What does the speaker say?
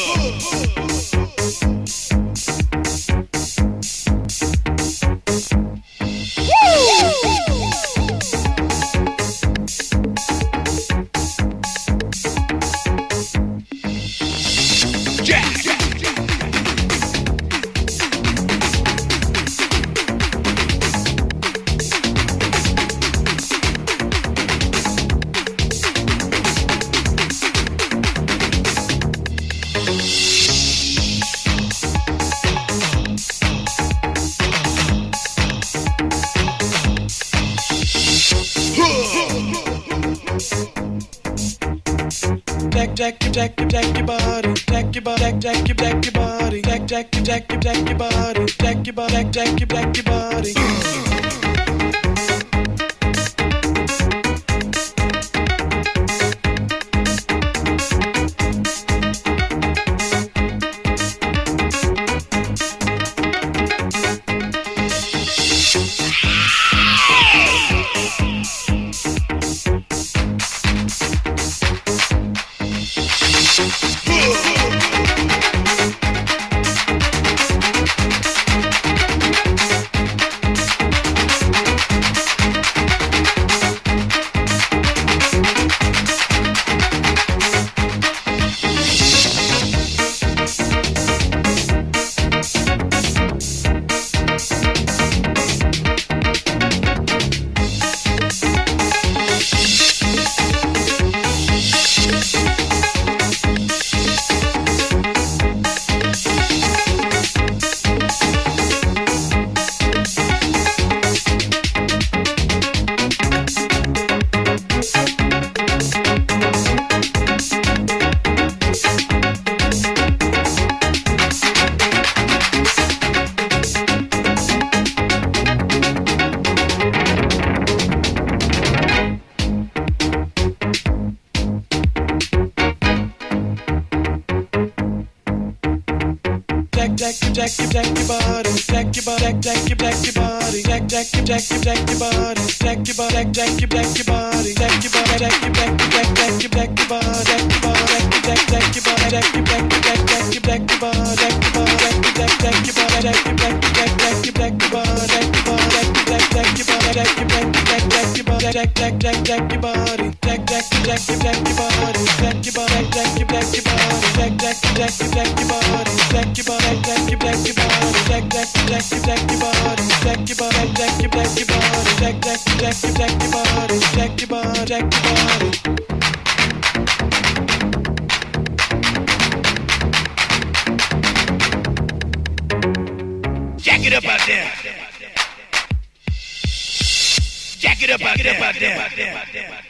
Jack your body, jack your body, jack your body, jack your body, jack your body. Jack your body, jack your body, jack your body, jack your body, jack your body, jack your body, jack your body, jack your body, jack your body, jack your body, jack your body, jack your body, jack your body, jack your body, jack your body, jack your body, jack your body, Jack it up out there. Jack it up out there.